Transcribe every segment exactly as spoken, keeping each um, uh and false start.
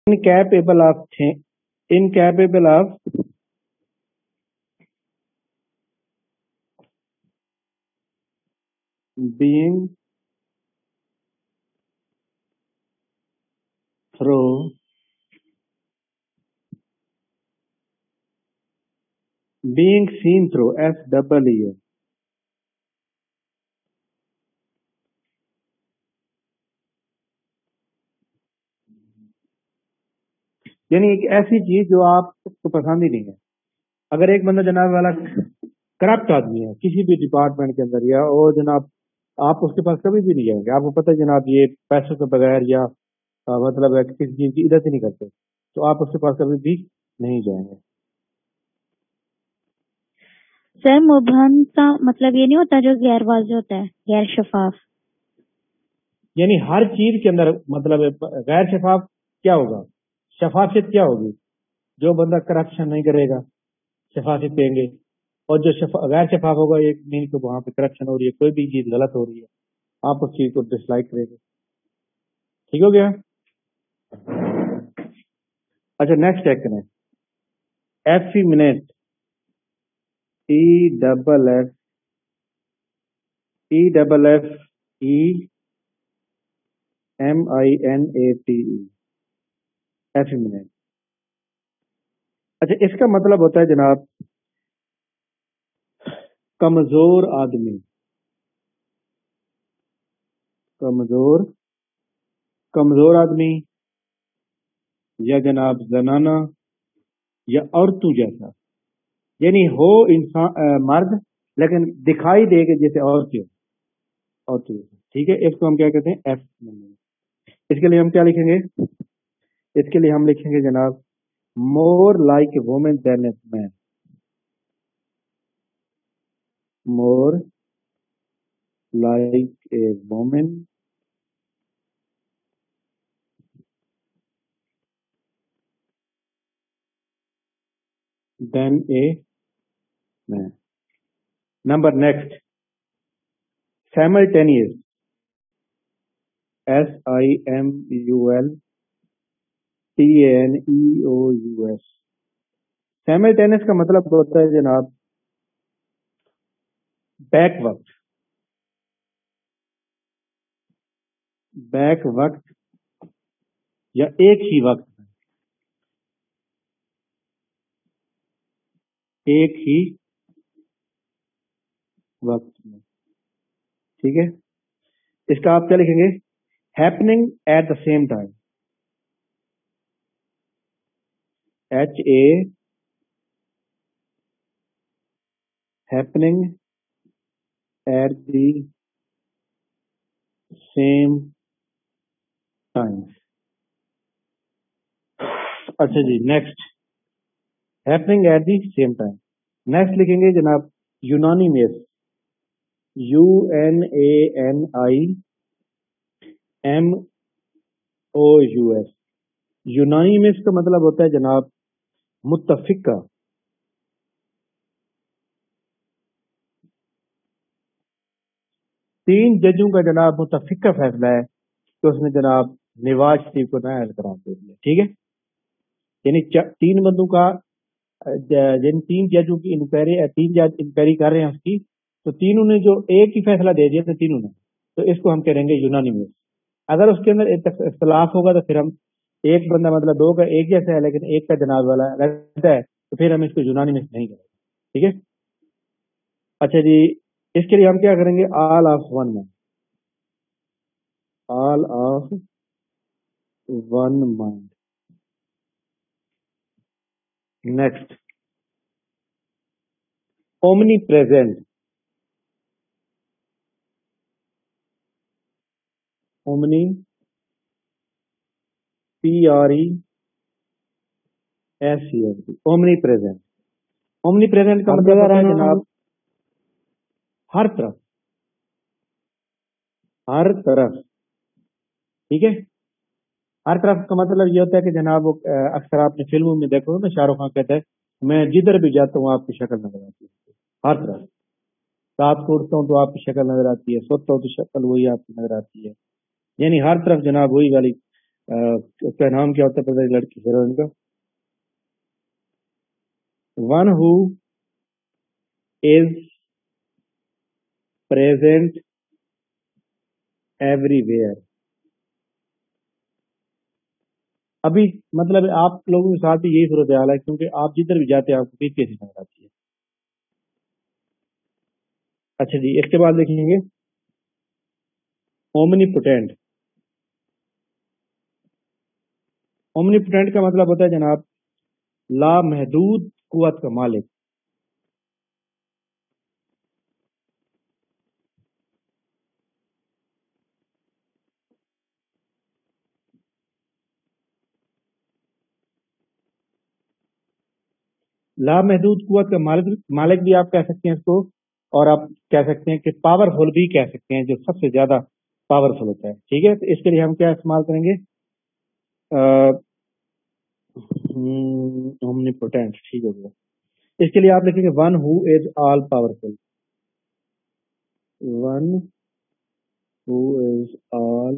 incapable of cha- incapable of being through being seen through S double E O. یعنی ایک ایسی چیز جو آپ کو پسند ہی نہیں ہے. اگر ایک بندہ جناب والا کرپٹ آدمی ہے کسی بھی ڈپارٹمنٹ کے اندر یا وہ جناب آپ اس کے پاس کبھی بھی نہیں جائیں گے. آپ کو پتہ ہے جناب یہ پیسوں کے بغیر یا آ، مطلب ہے کہ کسی چیز کی عزت ہی نہیں کرتے تو آپ اس کے پاس کبھی بھی نہیں جائیں گے. سر مبہم کا مطلب یہ نہیں ہوتا جو غیر واضح ہوتا ہے، غیر شفاف. یعنی ہر چیز کے اندر مطلب ہے غیر شفاف کیا ہوگا؟ شفافیت کیا ہوگی؟ جو بندہ کرپشن نہیں کرے گا شفافیت دیں گے، اور جو شفا غیر شفاف ہوگا ایک مین کو وہاں پہ کرپشن ہو رہی ہے، کوئی بھی چیز غلط ہو رہی ہے، آپ اس چیز کو ڈس لائک کریں گے. ٹھیک ہو گیا؟ اچھا نیکسٹ چیک کریں. Effeminate E double F E double F E M I N A T E effeminate. اچھا اس کا مطلب ہوتا ہے جناب کمزور آدمی، کمزور کمزور آدمی یا جناب زنانہ یا عورتوں جیسا، یعنی ہو انسان آ، مرد لیکن دکھائی دے کہ جیسے عورت ہو، عورتوں جیسا. ٹھیک ہے، اس کو ہم کیا کہتے ہیں؟ ایف. اس کے لیے ہم کیا لکھیں گے؟ اس کے لیے ہم لکھیں گے جناب more like a woman than a man. More like a woman than a man. Number next simultaneous S I M U L T A N E O U S. Simultaneous کا مطلب ہوتا ہے جناب بیک وقت، back وقت یا ایک ہی وقت میں، ایک ہی وقت میں. ٹھیک ہے، اس کا آپ کیا لکھیں گے؟ Happening at the same time. H A happening at the same time. اچھا جی next happening at the same time. Next لکھیں گے جناب unanimous, U N A N I M O U S. Unanimous کا مطلب ہوتا ہے جناب متفقہ. تین ججوں کا جناب متفقہ فیصلہ ہے کہ اس نے جناب نواز شریف کو نیا قرار دے دیا. ٹھیک ہے، یعنی چا- تین بندوں کا جن تین ججوں کی انکوائری تین جج انکوائری کر رہے ہیں اس کی، تو تینوں نے جو ایک ہی فیصلہ دے دیا تھا تینوں نے، تو اس کو ہم کہیں گے یونانی میس. اگر اس کے اندر اختلاف ہوگا تو پھر ہم ایک بندہ مطلب دو کا ایک جیسا ہے لیکن ایک کا جناب والا رہتا ہے تو پھر ہم اس کو یونانی میس نہیں کریں گے. ٹھیک ہے. اچھا جی اس کے لیے ہم کیا کریں گے؟ All of one mind, all of one mind. Next omnipresent, omni P R E S C S T omnipresent. Omnipresent کا مطلب ہوتا ہے جناب ہر طرف، ہر طرف. ٹھیک ہے، ہر طرف کا مطلب یہ ہوتا ہے کہ جناب وہ آ، اکثر آپ نے فلموں میں دیکھو نا شاہ رخ خان کہتا ہے میں جدھر بھی جاتا ہوں آپ کی شکل نظر آتی ہے. ہر طرف، رات کو اٹھتا ہوں تو آپ کی شکل نظر آتی ہے، سوتا ہوں تو شکل وہی آپ کی نظر آتی ہے. یعنی ہر طرف جناب وہی والی उसका नाम क्या होता है पता है लड़की हीरोइन का? One who is present everywhere. अभी मतलब आप लोगों के साथ भी यही सूरत हाल है, क्योंकि आप जिधर भी जाते हैं आपको पीस कैसी नजर आती है। अच्छा जी, इसके बाद लिखेंगे ओमनीपोटेंट। ओमनीपोटेंट का मतलब होता है जनाब लामहदूद कुव्वत का मालिक। लामहदूद कुव्वत का मालिक मालिक भी आप कह सकते हैं इसको, और आप कह सकते हैं कि पावरफुल भी कह सकते हैं, जो सबसे ज्यादा पावरफुल होता है। ठीक है, तो इसके लिए हम क्या इस्तेमाल करेंगे? ओमनीपोटेंट। ठीक हो गया। इसके लिए आप लिखेंगे one who is all powerful. One who is all,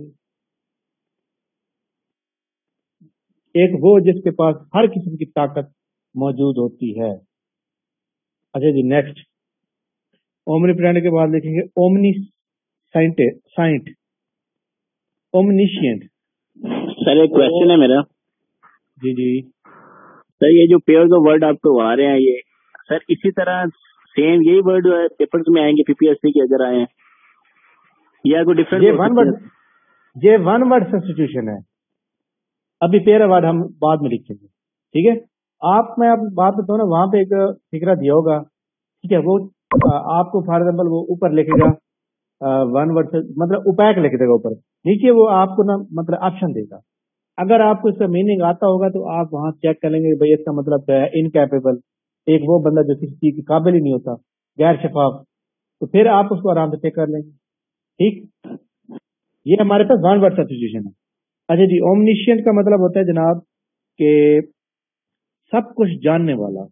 एक वो जिसके पास हर किस्म की ताकत मौजूद होती है। अच्छा जी, नेक्स्ट ओमनीपोटेंट के बाद लिखेंगे omniscient scient omniscient. Sir एक क्वेश्चन है मेरा। जी जी सर ये जो पेयर्स ऑफ वर्ड आपको आ रहे हैं, ये सर इसी तरह सेम यही वर्ड पेपर्स में आएंगे पीपीएससी के अगर आए हैं, या कोई डिफरेंट? ये वन वर्ड ये वन वर्ड सब्स्टिट्यूशन है। अभी पेयर वर्ड हम बाद में लिखेंगे। ठीक है, आप मैं आप बात बताऊँ ना, वहां पे एक फिक्रा दिया होगा। ठीक है, वो आ, आपको फॉर एग्जाम्पल वो ऊपर लिखेगा वन वर्ड मतलब उपैक लिख देगा ऊपर, नीचे वो आपको ना मतलब ऑप्शन देगा। अगर आपको इसका मीनिंग आता होगा तो आप वहां चेक कर लेंगे भाई इसका मतलब क्या है। इनकैपेबल, एक वो बंदा जो किसी चीज के काबिल ही नहीं होता, गैर शफाफ, तो फिर आप उसको आराम से चेक कर लेंगे। ठीक, ये हमारे पास वन वर्ड सब्स्टिट्यूशन है। अच्छा जी, ओमनिशियंट का मतलब होता है जनाब कि सब कुछ जानने वाला,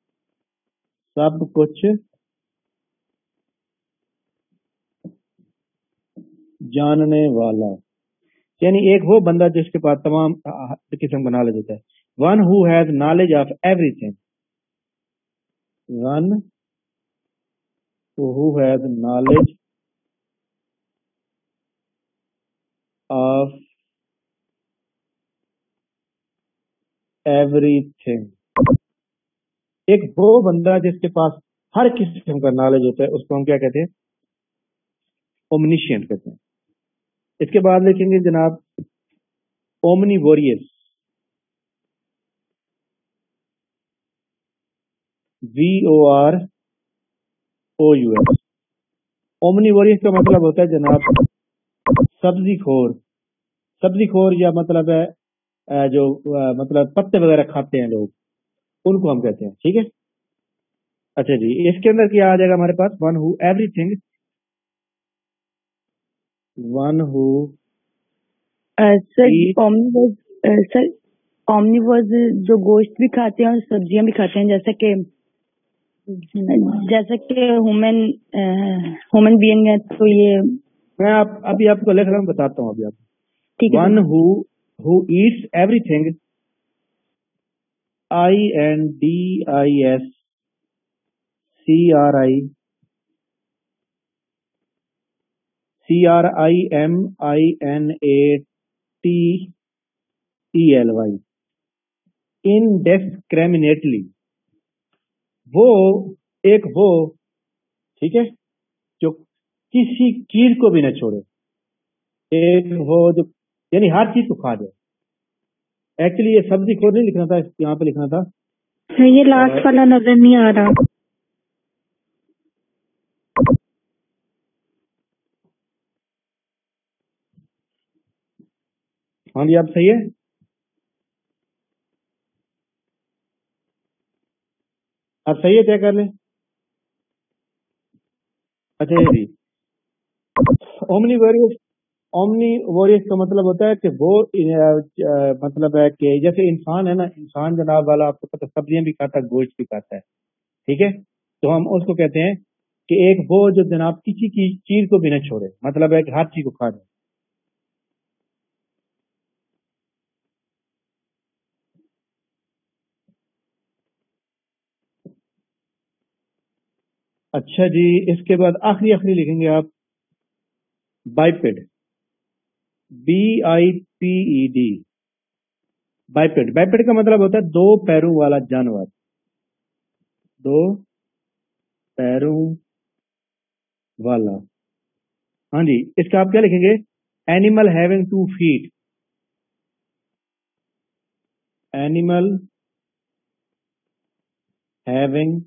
सब कुछ जानने वाला, यानी एक वो बंदा जिसके पास तमाम किस्म का नॉलेज होता है। One who has knowledge of everything. One who has knowledge of everything. एक वो बंदा जिसके पास हर किस्म का नॉलेज होता है, उसको हम क्या कहते हैं? ओमनिशियंट कहते हैं। इसके बाद लिखेंगे जनाब omnivorous. V O R O U S. Omnivorous का मतलब होता है जनाब सब्जी खोर। सब्जी खोर या मतलब है जो मतलब पत्ते वगैरह खाते हैं लोग, उनको हम कहते हैं। ठीक है, अच्छा जी, इसके अंदर क्या आ जाएगा हमारे पास? One who everything, one who sir omnivorous, sir omnivorous जो गोश्त भी खाते हैं और सब्जियां भी खाते हैं, जैसे कि जैसे कि ह्यूमन ह्यूमन बीइंग है, तो ये मैं आप अभी आपको लिख रहा हूँ, बताता हूँ अभी आपको। ठीक है। One who who eats everything, I N D I S C R I C R I M I N A T E L Y, indiscriminately. वो एक वो, ठीक है, जो किसी चीज को भी न छोड़े। एक वो जो यानी हर चीज को खा जाए। एक्चुअली ये सब्जी खोर नहीं लिखना था, यहाँ पे लिखना था। ये लास्ट वाला नजर नहीं आ रहा। हाँ जी, आप सही है। आप सही है, चेक कर लें। अच्छा जी, ओमनीवोरियस ओमनीवोरियस का मतलब होता है कि वो आ, मतलब है कि जैसे इंसान है ना, इंसान जनाब वाला आपको पता सब्जियां भी खाता है, गोश्त भी खाता है। ठीक है, तो हम उसको कहते हैं कि एक वो जो जनाब किसी की चीज को भी न छोड़े, मतलब है कि हर चीज को खा जाए। اچھا جی، اس کے بعد آخری آخری لکھیں گے آپ بائپڈ، be I P E D, بائپڈ۔ بائپڈ کا مطلب ہوتا ہے دو پیروں والا جانور، دو پیروں والا۔ ہاں جی، اس کا آپ کیا لکھیں گے؟ Animal having two feet, animal having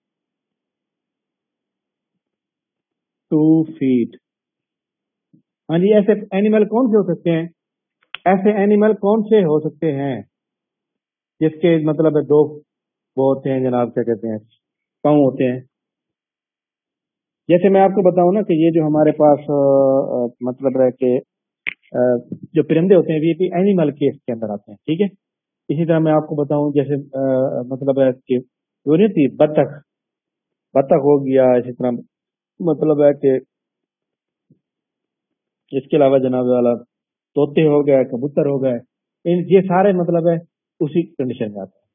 two feet. ہاں جی، ایسے اینیمل کون سے ہو سکتے ہیں؟ ایسے اینیمل کون سے ہو سکتے ہیں جس کے مطلب ہے دو وہ ہوتے ہیں جناب، کیا کہتے ہیں، پاؤں ہوتے ہیں؟ جیسے میں آپ کو بتاؤں نا کہ یہ جو ہمارے پاس آ، آ، مطلب ہے کہ آ، جو پرندے ہوتے ہیں یہ بھی اینیمل کیس کے اندر آتے ہیں، ٹھیک ہے؟ اسی طرح میں آپ کو بتاؤں جیسے آ، مطلب ہے کہ وہ نہیں تھی بطخ، بطخ ہو گیا، اسی طرح مطلب ہے کہ اس کے علاوہ جناب والا طوطے ہو گئے، کبوتر ہو گئے، ان یہ سارے مطلب ہے اسی کنڈیشن میں آتے ہیں۔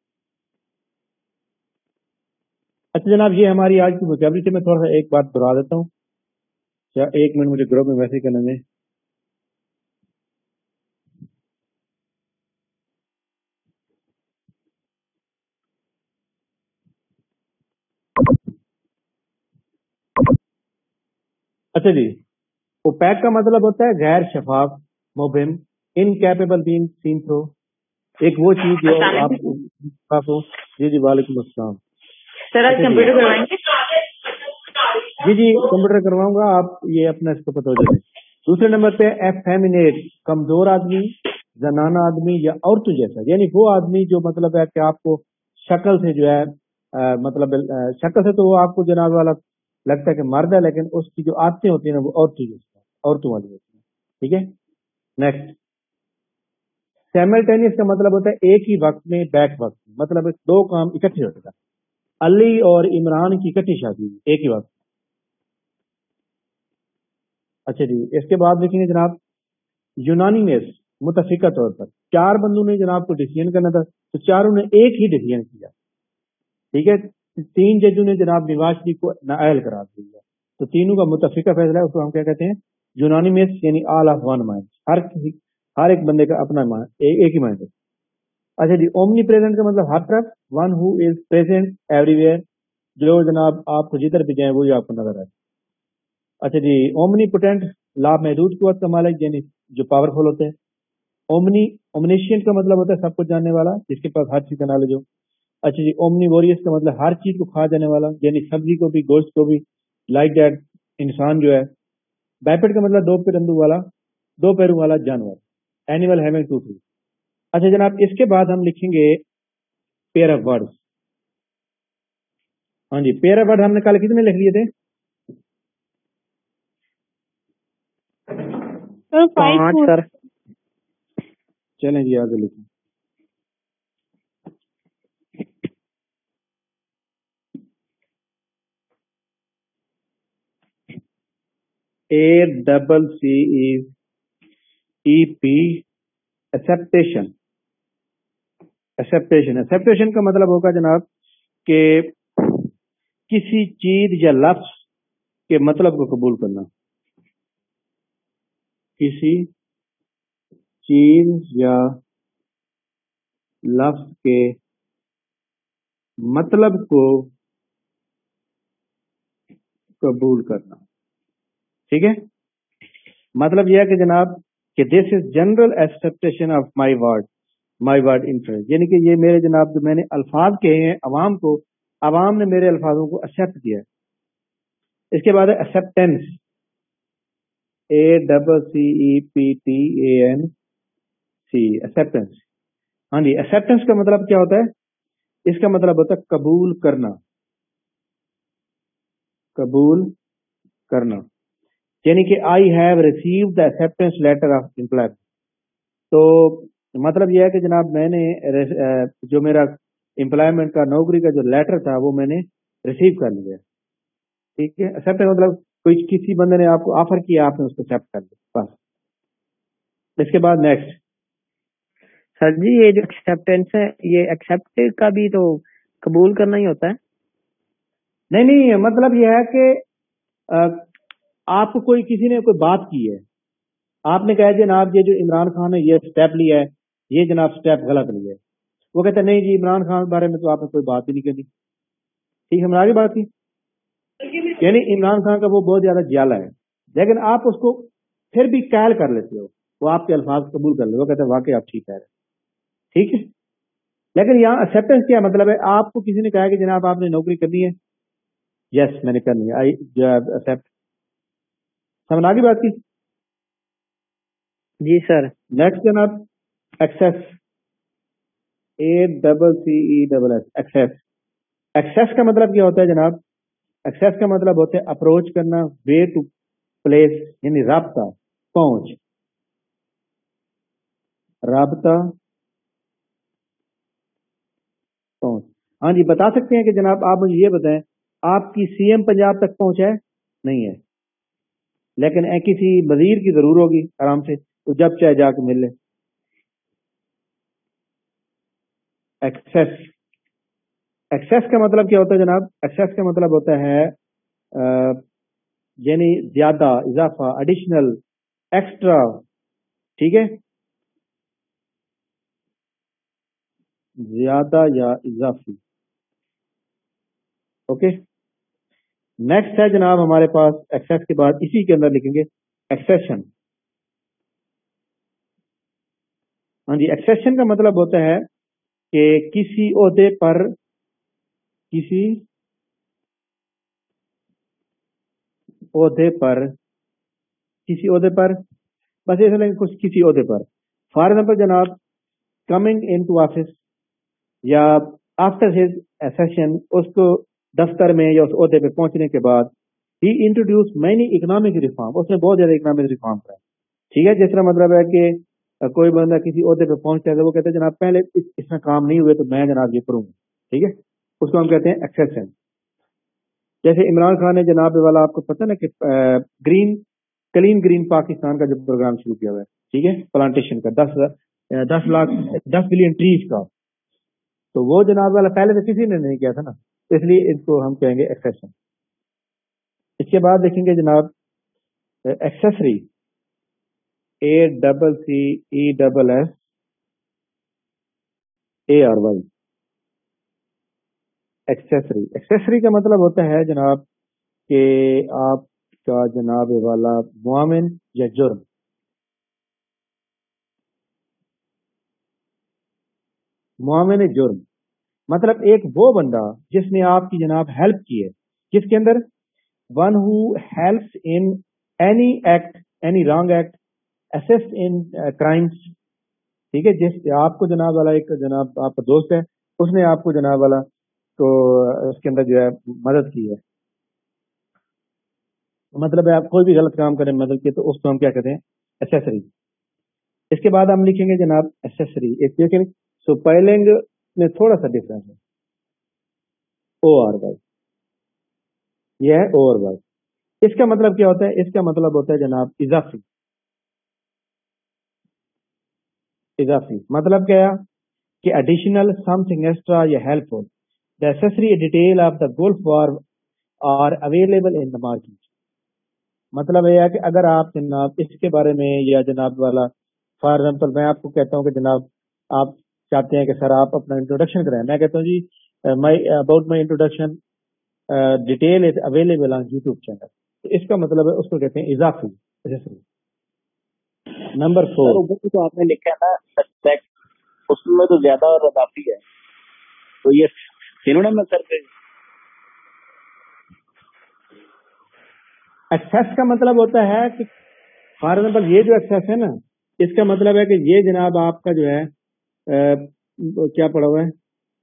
اچھا جناب، یہ ہماری آج کی وکیبلری سے میں تھوڑا سا ایک بات دہرا دیتا ہوں، کیا ایک منٹ مجھے گروپ میں میسج کرنے دیں۔ اچھا جی، اوپیک کا مطلب ہوتا ہے غیر شفاف، مبہم، انکیپیبل بینگ سین تھرو، ایک وہ چیز جو آپ شفاف ہو۔ جی جی، وعلیکم السلام۔ سر آج اچھا جی کمپیوٹر کروائیں گے؟ جی جی کمپیوٹر کرواؤں گا، آپ یہ اپنا اس کو پتہ ہو جائے۔ دوسرے نمبر پہ ایفیمینیٹ، کمزور آدمی، زنانہ آدمی یا عورتوں جیسا، یعنی وہ آدمی جو مطلب ہے کہ آپ کو شکل سے جو ہے آ، مطلب آ، شکل سے تو وہ آپ کو جناب والا لگتا ہے کہ مرد ہے، لیکن اس کی جو عادتیں ہوتی ہیں نا وہ عورتوں جیسا، عورتوں والی ہوتی ہیں، ٹھیک ہے؟ نیکسٹ، سیملٹینیس کا مطلب ہوتا ہے ایک ہی وقت میں، بیک وقت میں، مطلب دو کام اکٹھے ہوتے ہیں۔ علی اور عمران کی اکٹھی شادی ہوئی ایک ہی وقت۔ اچھا جی، اس کے بعد دیکھیں گے جناب یونانی میں متفقہ طور پر چار بندوں نے جناب کو ڈیسیژن کرنا تھا تو چاروں نے ایک ہی ڈیسیژن کیا، ٹھیک ہے؟ تین ججوں نے جناب نواز شریف کو نااہل قرار دیا، تو تینوں کا متفقہ فیصلہ ہے، اس کو ہم کیا کہتے ہیں؟ یونانی میں، یعنی آل آف ون مائنڈ، ہر کسی ہر ایک بندے کا اپنا mind، ایک ایک ہی مائنڈ ہے۔ اچھا جی، اومنی پریزنٹ کا مطلب ہر طرف، one who is present everywhere, جو جناب آپ کو جدھر بھی جائیں وہی آپ کو نظر آئے۔ اچھا جی، اومنی پوٹینٹ، لامحدود قوت کا مالک، یعنی جو پاورفل ہوتے ہیں۔ اومنی اومنیشینٹ کا مطلب ہوتا ہے سب کچھ جاننے والا، جس کے پاس ہر چیز کا نالج ہو۔ اچھا جی، اومنی ووریس کا مطلب ہر چیز کو کھا جانے والا، یعنی سبزی کو بھی، گوشت کو بھی، لائک دیٹ انسان جو ہے۔ بائپڈ کا مطلب دو پیرندو والا، دو پیروں والا جانور، اینیمل ہیونگ ٹو فیٹ۔ اچھا جناب، اس کے بعد ہم لکھیں گے پیئر آف ورڈز۔ ہاں جی، پیئر آف ورڈ ہم نے کل کتنے لکھ لیے تھے؟ پانچ سر۔ چلیں جی آگے لکھیں۔ A double C is E P, acceptation. Acceptation acceptation کا مطلب ہوگا جناب کہ کسی چیز یا لفظ کے مطلب کو قبول کرنا، کسی چیز یا لفظ کے مطلب کو قبول کرنا، ٹھیک ہے؟ مطلب یہ ہے کہ جناب کہ this is general acceptation of my word, my word interest, یعنی کہ یہ میرے جناب جو میں نے الفاظ کہے ہیں عوام کو، عوام نے میرے الفاظوں کو ایکسپٹ کیا ہے۔ اس کے بعد ہے acceptance, A double C E P T A N C, acceptance. ہاں جی، ایکسپٹینس کا مطلب کیا ہوتا ہے؟ اس کا مطلب ہوتا ہے قبول کرنا، قبول کرنا، یعنی کہ I have receive the acceptance letter of employment. تو مطلب یہ ہے کہ جناب میں نے جو میرا امپلائمنٹ کا، نوکری کا جو لیٹر تھا وہ میں نے ریسیو کر لیا، ٹھیک ہے؟ ایکسپٹ مطلب کوئی کسی بندے نے آپ کو آفر کیا، آپ نے اس کو ایکسپٹ کر لیا، بس۔ اس کے بعد نیکسٹ سر جی، یہ جو ایکسپٹینس ہے، یہ ایکسپٹ کا بھی تو قبول کرنا ہی ہوتا ہے؟ نہیں نہیں مطلب یہ ہے کہ آ, آپ کو کوئی کسی نے کوئی بات کی ہے, آپ نے کہا جناب یہ جو عمران خان نے یہ سٹیپ لیا ہے یہ جناب سٹیپ غلط لیا ہے, وہ کہتے ہیں نہیں جی عمران خان کے بارے میں تو آپ نے کوئی بات ہی نہیں کرنی. ٹھیک ہے, ہم آگے بات کی. یعنی عمران خان کا وہ بہت زیادہ جیالا ہے, لیکن آپ اس کو پھر بھی قائل کر لیتے ہو, وہ آپ کے الفاظ قبول کر لے, وہ کہتے ہیں واقعی آپ ٹھیک کہہ رہے ہیں. ٹھیک ہے, لیکن یہاں ایکسیپٹنس کیا مطلب ہے؟ آپ کو کسی نے کہا کہ جناب آپ نے نوکری کرنی ہے, یس میں نے کرنی ہے, آئی ایکسیپٹ. ہم نے آگے بات کی. جی سر. نیکسٹ جناب access, A double C E double S, access. Access کا مطلب کیا ہوتا ہے جناب؟ ایکسیس کا مطلب ہوتا ہے اپروچ کرنا, وے ٹو پلیس, یعنی رابطہ, پہنچ, رابطہ پہنچ. ہاں جی, بتا سکتے ہیں کہ جناب آپ مجھے یہ بتائیں آپ کی سی ایم پنجاب تک پہنچا ہے؟ نہیں ہے, لیکن کسی وزیر کی ضرور ہوگی آرام سے, تو جب چاہے جا کے مل لے. ایکسیس, ایکسیس کا مطلب کیا ہوتا ہے جناب؟ ایکسیس کا مطلب ہوتا ہے یعنی زیادہ, اضافہ, ایڈیشنل, ایکسٹرا. ٹھیک ہے, زیادہ یا اضافی. اوکے, نیکسٹ ہے جناب ہمارے پاس ایکسیس کے بعد اسی کے اندر لکھیں گے ایکسیشن. ہاں جی, ایکسیشن کا مطلب ہوتا ہے کہ کسی عہدے پر, کسی عہدے پر, کسی عہدے پر, بس ایسا لیں کچھ کسی عہدے پر. فار ایگزامپل جناب کمنگ ان ٹو آفس یا آفٹر ہز ایسیشن, اس کو دفتر میں یا اس عہدے پہ پہنچنے کے بعد ہی انٹروڈیوس مینی اکنامک ریفارم, اس نے بہت زیادہ اکنامک ریفارم کرا. ٹھیک ہے, جس طرح مطلب ہے کہ کوئی بندہ کسی عہدے پہ پہنچتا ہے, وہ کہتے ہیں جناب پہلے اس میں کام نہیں ہوئے تو میں جناب یہ کروں گا. ٹھیک ہے, اس کو ہم کہتے ہیں ایکسیشن. جیسے عمران خان نے جناب والا آپ کو پتہ نا کہ گرین کلین گرین پاکستان کا جو پروگرام شروع کیا ہوا ہے, ٹھیک ہے, پلانٹیشن کا, دس دس لاکھ دس بلین ٹریز کا, تو وہ جناب والا پہلے تو کسی نے نہیں کیا تھا نا, اس لیے اس کو ہم کہیں گے ایکسیشن. اس کے بعد دیکھیں گے جناب accessory, A double C E double S A R Y. Accessory, accessory کا مطلب ہوتا ہے جناب کہ آپ کا جناب والا معاون یا جرم. معاون جرم مطلب ایک وہ بندہ جس نے آپ کی جناب ہیلپ کی ہے, کس کے اندر؟ One who helps in any act, any wrong act, assist in crimes. ٹھیک ہے, جس آپ کو جناب والا ایک جناب آپ کا دوست ہے, اس نے آپ کو جناب والا تو اس کے اندر جو ہے مدد کی ہے, مطلب ہے آپ کوئی بھی غلط کام کریں مدد کی, تو اس کو ہم کیا کہتے ہیں؟ ایکسیسری. اس کے بعد ہم لکھیں گے جناب ایکسیسری. ایک دیکھیں سپیلنگ میں تھوڑا سا ڈفرنس ہے, او آر وائی, یہ ہے او آر وائی. اس کا مطلب کیا ہوتا ہے؟ اس کا مطلب ہوتا ہے جناب اضافی. اضافی مطلب کیا کہ ایڈیشنل, سم تھنگ ایکسٹرا یا helpful. The accessory detail of the Gulf War are available in the market. مطلب یہ ہے کہ اگر آپ جناب اس کے بارے میں یا جناب والا, فار ایگزامپل میں آپ کو کہتا ہوں کہ جناب آپ چاہتے ہیں کہ سر آپ اپنا انٹروڈکشن کریں, میں کہتا ہوں جی my about my introduction detail is available on YouTube channel, تو اس کا مطلب ہے اس کو کہتے ہیں اضافی. نمبر فور, تو آپ نے لکھا ہے نا سسپیکٹ, اس میں تو زیادہ اور اضافی ہے, تو یہ تینوں میں سر پہ ایکسیس کا مطلب ہوتا ہے کہ فار ایگزامپل یہ جو ایکسیس ہے نا, اس کا مطلب ہے کہ یہ جناب آپ کا جو ہے کیا پڑا ہوا ہے,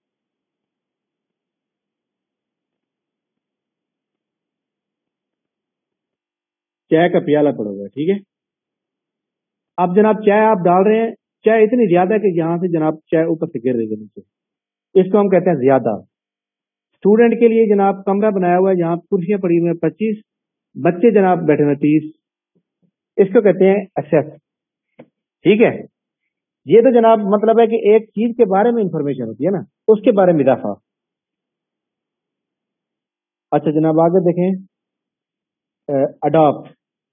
چائے کا پیالہ پڑا ہوا ہے. ٹھیک ہے, اب جناب چائے آپ ڈال رہے ہیں, چائے اتنی زیادہ ہے کہ یہاں سے جناب چائے اوپر سے گر رہی ہے نیچے, اس کو ہم کہتے ہیں زیادہ. اسٹوڈنٹ کے لیے جناب کمرہ بنایا ہوا ہے, جہاں کرسیاں پڑی ہوئی ہیں پچیس, بچے جناب بیٹھے ہوئے تیس, اس کو کہتے ہیں ایکسیس. ٹھیک ہے, یہ تو جناب مطلب ہے کہ ایک چیز کے بارے میں انفارمیشن ہوتی ہے نا, اس کے بارے میں اضافہ. अच्छा जनाब आगे देखें, adopt,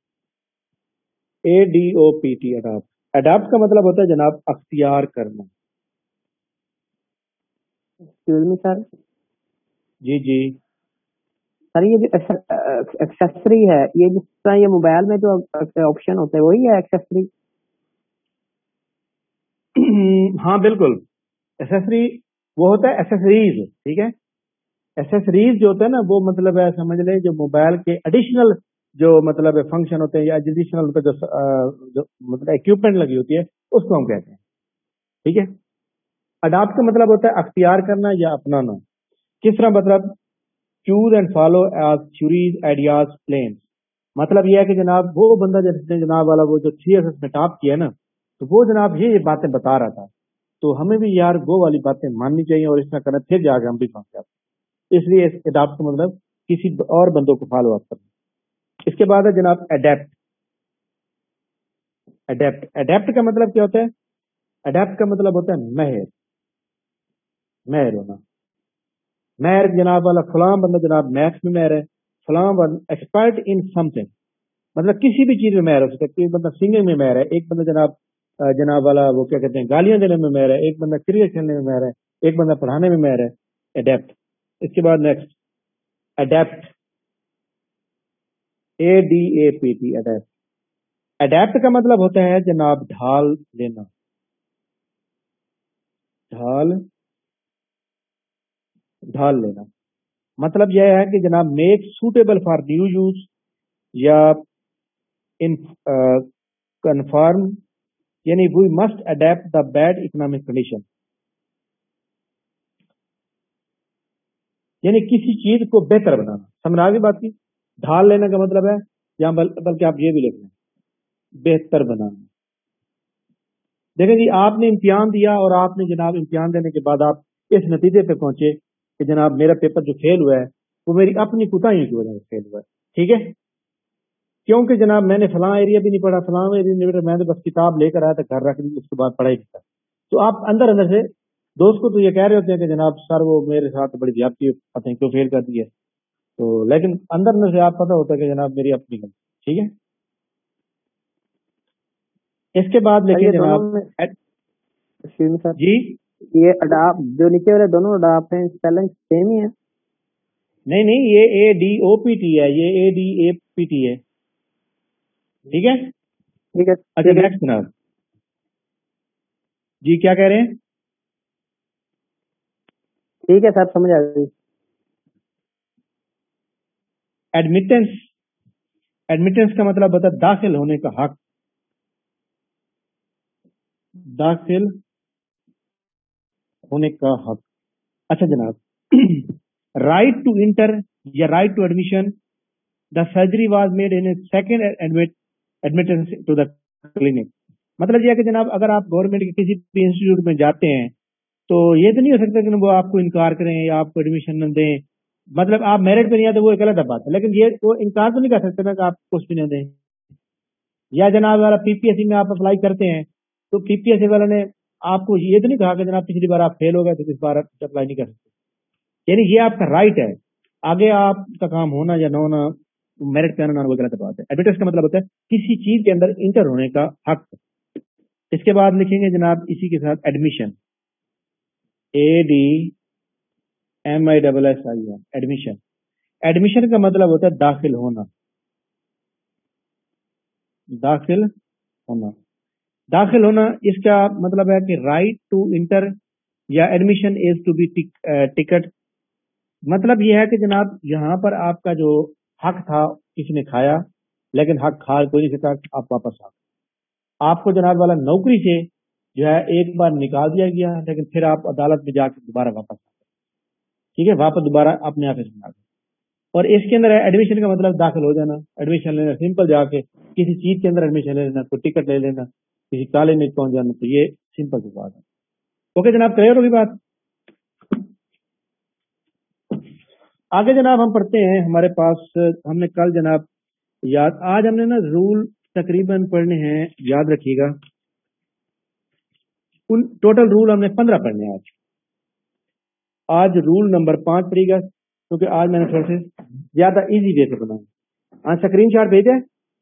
A D O P T, adopt. Adopt का मतलब होता है जनाब अख्तियार करना। एक्सक्यूज मी सर, जी जी सर ये जो एक्सेसरी है, ये जिस तरह ये मोबाइल में जो ऑप्शन होता है वही है एक्सेसरी? हाँ बिल्कुल, एसेसरी वो होता है एसेसरीज, ठीक है। एसेसरीज जो होता है ना वो मतलब है, समझ ले जो मोबाइल के एडिशनल जो मतलब फंक्शन होते हैं या एडिशनल उनका जो, जो मतलब इक्विपमेंट लगी होती है उसको हम कहते हैं, ठीक है। अडॉप्ट का मतलब होता है अख्तियार करना या अपनाना। किस तरह मतलब, choose and follow as theories ideas plans. मतलब यह है कि जनाब वो बंदा जिसने जनाब वाला वो जो थ्री एस में टॉप किया ना, तो वो जनाब ये ये बातें बता रहा था, तो हमें भी यार वो वाली बातें माननी चाहिए और इस तरह करना, फिर जाकर हम भी कामयाब। इसलिए इस अडॉप्ट का मतलब किसी और बंदों को फॉलो अप करना। इसके बाद है जनाब अडेप्ट। अडेप्ट अडेप्ट का मतलब क्या होता है? अडेप्ट का मतलब होता है महर, महर होना। महर जनाब वाला फलां बंदा जनाब मैथ्स में महर है, फलां एक्सपर्ट इन समथिंग, मतलब किसी भी चीज में महर हो सकता है। एक बंदा सिंगिंग में महर है, एक बंदा जनाब जनाब वाला वो क्या कहते हैं गालियां देने में महर है, एक बंदा क्रिकेट खेलने में महर है, एक बंदा पढ़ाने में महर है। अडेप्ट। इसके बाद next adapt, A D A P T, adapt. Adapt का मतलब होता है जनाब ढाल लेना, ढाल ढाल लेना। मतलब यह है कि जनाब make suitable for new use या इन कन्फर्म, यानी we must adapt the bad economic condition, यानी किसी चीज को बेहतर बनाना। समझ आ गई बात की? ढाल लेने का मतलब है, या बल, बल्कि आप ये भी लिख लें, बेहतर बनाना। देखें जी, आपने इम्तिहान दिया और आपने जनाब इम्तिहान देने के बाद आप इस नतीजे पे पहुंचे कि जनाब मेरा पेपर जो फेल हुआ है वो मेरी अपनी कुताहियों की वजह से फेल हुआ है, ठीक है। क्योंकि जनाब मैंने फलां एरिया भी नहीं पढ़ा, फलां एरिया नहीं पढ़ा, मैंने बस किताब लेकर आया था, घर रख दी, उसके बाद पढ़ाई नहीं था। तो आप अंदर अंदर से दोस्त को तो ये कह रहे होते हैं कि जनाब सर वो मेरे साथ बड़ी ज्यादती, पता नहीं क्यों फेल कर दी है, तो लेकिन अंदर अंदर से आप पता होता है कि जनाब मेरी अपनी गलती, ठीक है। इसके बाद सर लिखें ये जनाब दोनों में एक्सक्यूज मी सर, जी, ये अडाप्ट जो नीचे वाले दोनों अडाप्ट हैं, स्पेलिंग सेम ही है? नहीं नहीं, ये A D O P T है, ये A D A P T है, ठीक है। ठीक है अच्छा ठीक है नेक्स्ट जनाब जी, क्या कह रहे हैं? ठीक है सर, समझ आ गई। एडमिटेंस। एडमिटेंस का मतलब होता है दाखिल होने का हक, दाखिल होने का हक। अच्छा जनाब, राइट टू इंटर या right to admission, the surgery was made in second admit admittance to the clinic. मतलब यह है कि जनाब अगर आप गवर्नमेंट के किसी भी इंस्टीट्यूट में जाते हैं तो ये तो नहीं हो सकता कि वो आपको इनकार करें या आपको एडमिशन न दें। मतलब आप मेरिट पे नहीं आते वो एक अलग बात है, लेकिन ये वो इनकार तो नहीं कर सकते ना कि आप कुछ भी नहीं दें। या जनाब वाला पीपीएससी में आप अप्लाई करते हैं तो पीपीएससी वाला ने आपको ये तो नहीं कहा कि जनाब पिछली बार आप फेल हो गए तो इस बार अप्लाई नहीं कर सकते। यानी ये आपका राइट है, आगे आपका काम होना या न होना, मेरिट पे आना ना वो गलत बात है। एडमिटेंस का मतलब होता है किसी चीज के अंदर इंटर होने का हक। इसके बाद लिखेंगे जनाब इसी के साथ admission, A D M I double S I N, admission. Admission का मतलब होता है दाखिल होना, दाखिल होना, दाखिल होना। इसका मतलब है कि राइट टू इंटर या admission is to be ticket. मतलब यह है कि जनाब यहाँ पर आपका जो हक था किसी ने खाया, लेकिन हक खा कोई नहीं सका, आप वापस आ गए। आपको जनाब वाला नौकरी से जो है एक बार निकाल दिया गया, लेकिन फिर आप अदालत में जाकर दोबारा वापस आ गए, ठीक है, वापस दोबारा अपने ऑफिस में आ गए। और इसके अंदर एडमिशन का मतलब दाखिल हो जाना, एडमिशन लेना, सिंपल जाके किसी चीज के अंदर एडमिशन ले लेना, कोई टिकट ले लेना, किसी कॉलेज में पहुंच जाना, तो ये सिंपल सी बात है। ओके जनाब, क्लियर होगी बात? आगे जनाब हम पढ़ते हैं, हमारे पास हमने कल जनाब याद, आज हमने ना रूल तकरीबन पढ़ने हैं, याद रखिएगा। कुल टोटल रूल हमने पंद्रह पढ़ने हैं आज। आज रूल नंबर पांच पढ़ेगा, کیونکہ آج میں نے تھوڑے سے زیادہ ایزی وے سے بنایا. ہاں اسکرین شاٹ بھیجے.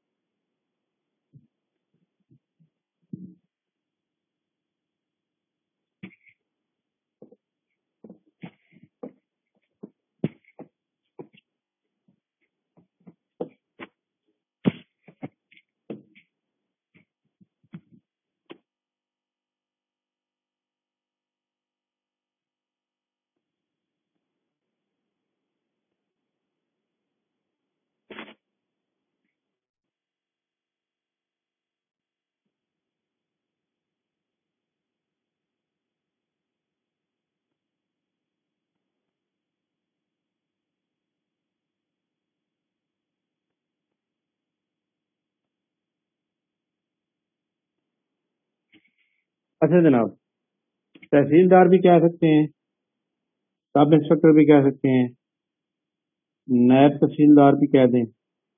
اچھا جناب, تحصیلدار بھی کہہ سکتے ہیں, سب انسپیکٹر بھی کہہ سکتے ہیں, نائب تحصیلدار بھی کہہ دیں,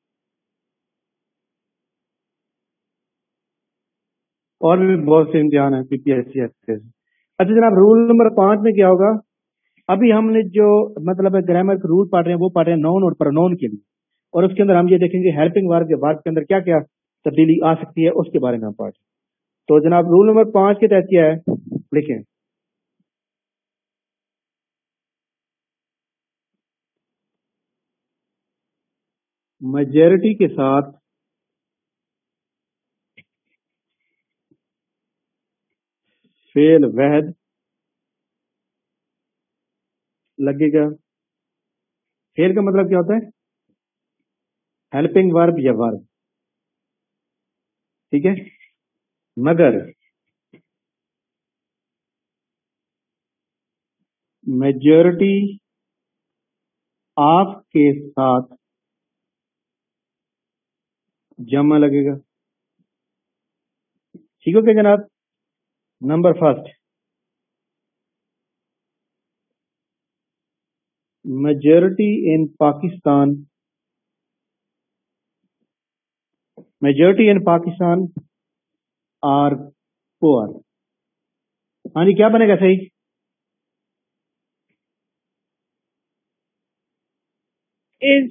اور بھی بہت سے امتحان ہیں پی پی ایس سی ایس کے. اچھا جناب, رول نمبر پانچ میں کیا ہوگا؟ ابھی ہم نے جو مطلب گرامر کے رول پڑھ رہے ہیں وہ پڑھ رہے ہیں نون اور پرونون کے لیے, اور اس کے اندر ہم یہ دیکھیں گے ہیلپنگ ورب کے ورب کے اندر کیا کیا تبدیلی آ سکتی ہے, اس کے بارے میں ہم پڑھ. تو جناب رول نمبر پانچ کے تحت کیا ہے لکھیں. میجورٹی کے ساتھ فعل واحد لگے گا. فعل کا مطلب کیا ہوتا ہے؟ ہیلپنگ ورب یا ورب, ٹھیک ہے. مگر میجورٹی آف کے ساتھ جمع لگے گا. ٹھیک ہو گیا جناب. Number first, majority in Pakistan majority in Pakistan are poor. ہاں جی, کیا بنے گا صحیح؟ is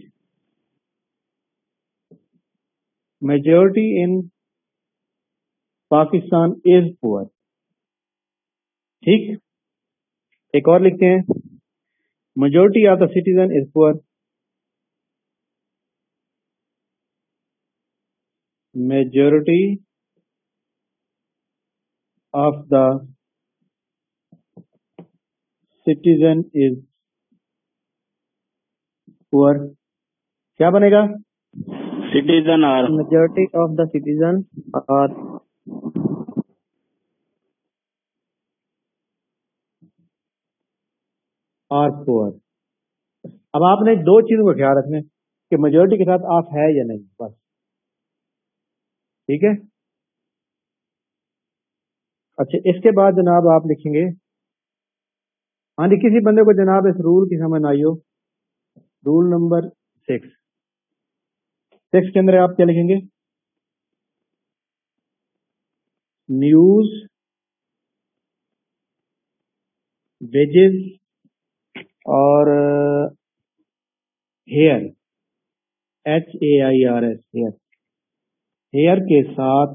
majority in Pakistan is poor. ٹھیک, ایک اور لکھتے ہیں, majority of the citizen is poor. Majority of the citizen is poor. کیا بنے گا؟ Citizen are majority of the citizen are are poor. اب آپ نے دو چیزوں کا خیال رکھنا ہے کہ میجورٹی کے ساتھ آف ہے یا نہیں, بس. ٹھیک ہے. اچھا, اس کے بعد جناب آپ لکھیں گے, ہاں جی, کسی بندے کو جناب اس رول کی سمجھ آئی ہو, رول نمبر سکس. سکس کے اندر آپ کیا لکھیں گے؟ نیوز, ویجز اور hair, H A I R S, hair. Hair کے ساتھ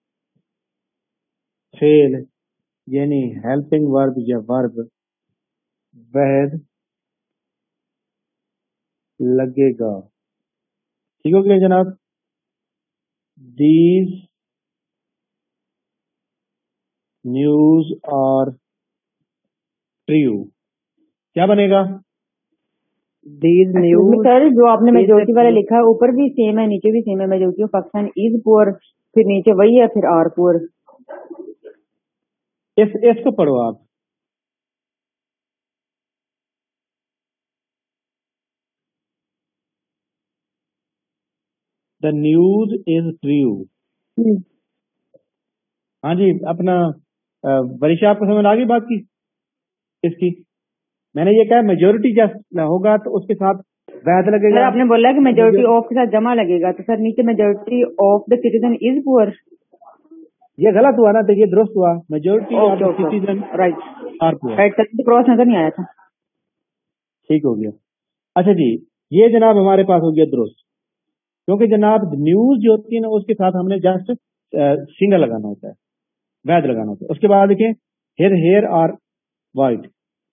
فعل یعنی ہیلپنگ ورب یا ورب واحد لگے گا. ٹھیک ہو گیا جناب. These news are true. کیا بنے گا؟ These news. سر جو آپ نے میجورٹی والا لکھا ہے اوپر بھی سیم ہے نیچے بھی سیم ہے. میجورٹی آف پاکستان از پور, پھر نیچے وہی ہے, پھر آر پور. اس اس کو پڑھو آپ. The news is true. ہاں جی, اپنا بریشا آپ کو سمجھ آ گئی بات کی اس کی. میں نے یہ کہا میجورٹی جب ہوگا تو اس کے ساتھ واحد لگے سر گا. آپ نے بولا کہ میجورٹی آف کے ساتھ جمع لگے گا, تو سر نیچے majority of the citizen is poor. یہ غلط ہوا نا, تو یہ درست ہوا. Majority of the citizen right are poor. Right sir, cross نظر نہیں آیا تھا. ٹھیک ہو گیا. अच्छा जी, ये जनाब हमारे पास हो गया दुरुस्त, क्योंकि जनाब न्यूज जो होती है ना उसके साथ हमने जस्ट सिंगल लगाना होता है, वैद लगाना होता है। उसके बाद देखें hair hair are white,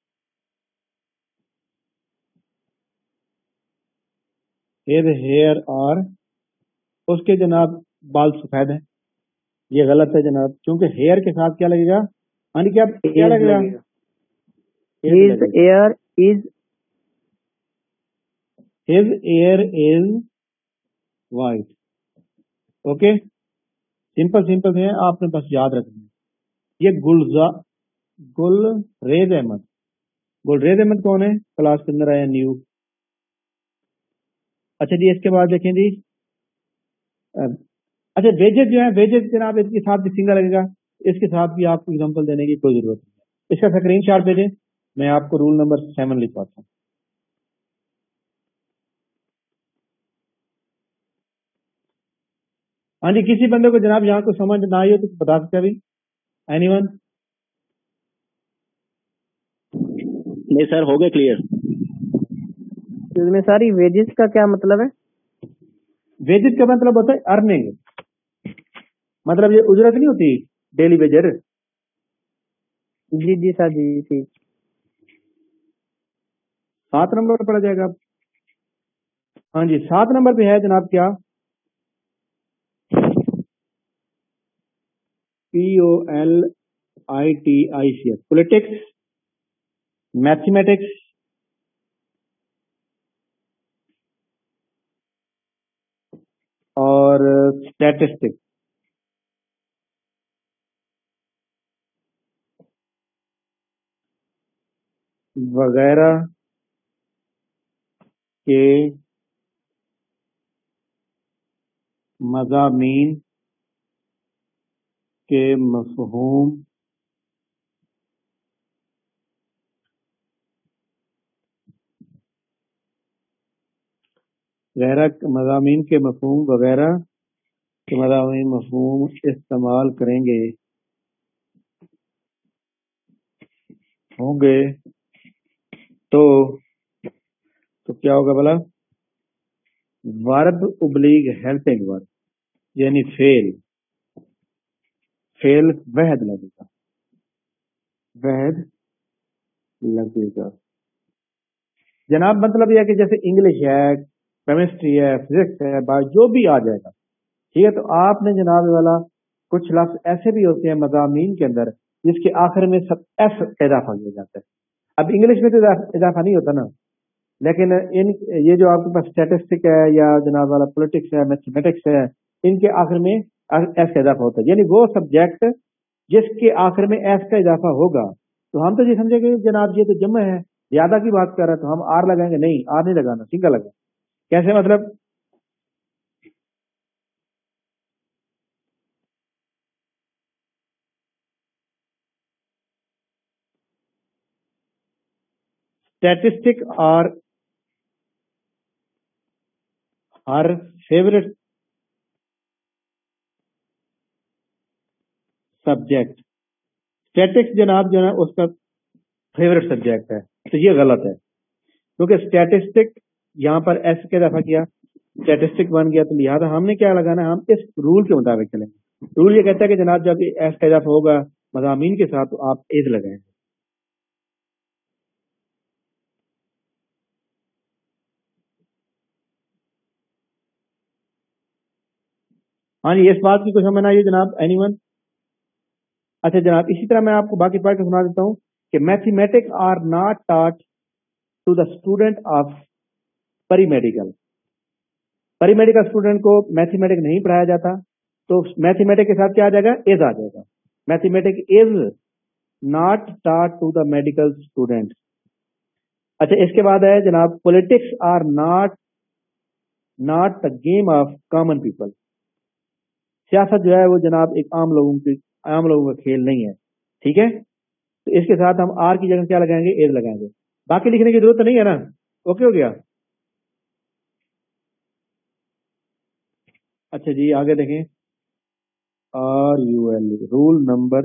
hair hair are, उसके जनाब बाल सफेद है, ये गलत है जनाब, क्योंकि हेयर के साथ क्या लगेगा, यानी क्या क्या लगेगा, his hair is his hair is white. Okay, simple simple है, आपने बस याद रखना है। ये गुलजा गुलरेज अहमद, गुलरेज अहमद कौन है, क्लास के अंदर आया न्यू। अच्छा जी, इसके बाद देखें जी, अच्छा वेजेस जो है, वेजेस जनाब इसके साथ भी सिंगल लगेगा, इसके साथ भी आपको एग्जांपल देने की कोई जरूरत नहीं है। इसका स्क्रीन शॉट भेजें, मैं आपको रूल नंबर सेवन लिखवाता हूँ। हाँ जी, किसी बंदे को जनाब यहाँ को समझ ना आई हो तो बता सकते अभी, एनीवन? नहीं सर, हो गए क्लियर। इसमें सारी वेजेस का क्या मतलब है? वेजेस का मतलब होता है अर्निंग, मतलब ये उजरत नहीं होती, डेली वेजर। जी जी सर, जी जी। सात नंबर पर पड़ा जाएगा। हाँ जी, सात नंबर पे है जनाब क्या, P O L I T I C S, politics, mathematics, और स्टैटिस्टिक्स वगैरह के मज़ामीन के मफ़हूम वगैरह मज़ामीन के मफ़हूम वगैरह के मज़ामीन मफ़हूम इस्तेमाल करेंगे होंगे तो तो क्या होगा भला, वर्ब उब्लीग हेल्पिंग वर्ब, यानी फेल, फेल वहद लगेगा, वहद लगेगा जनाब। मतलब यह है कि जैसे इंग्लिश है, केमिस्ट्री है, फिजिक्स है, बायो जो भी आ जाएगा, ठीक है। तो आपने जनाब ये वाला कुछ लफ्ज ऐसे भी होते हैं मज़ामीन के अंदर जिसके आखिर में सब एफ इजाफा किया जाता है। अब इंग्लिश में तो इजाफा नहीं होता ना, लेकिन इन ये जो आपके पास स्टैटिस्टिक है या जनाब वाला पॉलिटिक्स है, मैथमेटिक्स है, इनके आखिर में एस का इजाफा होता है, यानी वो सब्जेक्ट जिसके आखिर में एस का इजाफा होगा। तो हम तो ये समझेंगे जनाब ये तो जमा है, ज्यादा की बात कर रहा है, तो हम आर लगाएंगे, नहीं आर नहीं लगाना, सिंगल लगाए। कैसे मतलब, स्टैटिस्टिक और हर फेवरेट सब्जेक्ट, स्टैटिक्स जनाब जो है उसका फेवरेट सब्जेक्ट है, तो ये गलत है, क्योंकि स्टैटिस्टिक यहाँ पर एस के दफा किया, स्टैटिस्टिक बन गया, तो लिहाजा हमने क्या लगाना है, हम इस रूल के मुताबिक चलेंगे। रूल ये कहता है कि जनाब जब एस का इजाफा होगा मज़ामीन के साथ, तो आप एज लगाएं। हाँ जी, इस बात की कुछ समझ आई जनाब, एनीवन? अच्छा जनाब, इसी तरह मैं आपको बाकी पढ़ के सुना देता हूँ कि mathematics are not taught to the student of pre medical, pre medical student को मैथमेटिक्स नहीं पढ़ाया जाता, तो मैथमेटिक्स के साथ क्या आ जाएगा, एज आ जाएगा। Mathematics is not taught to the medical student. अच्छा, इसके बाद है जनाब, politics are not not the game of common people, सियासत जो है वो जनाब एक आम लोगों की आम लोगों का खेल नहीं है, ठीक है। तो इसके साथ हम आर की जगह क्या लगाएंगे, एज लगाएंगे, बाकी लिखने की जरूरत नहीं है ना, ओके हो गया। अच्छा जी, आगे देखें, R U L, rule number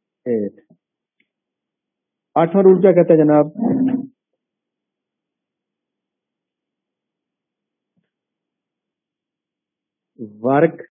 eight, आठवां रूल क्या कहता है जनाब, वर्क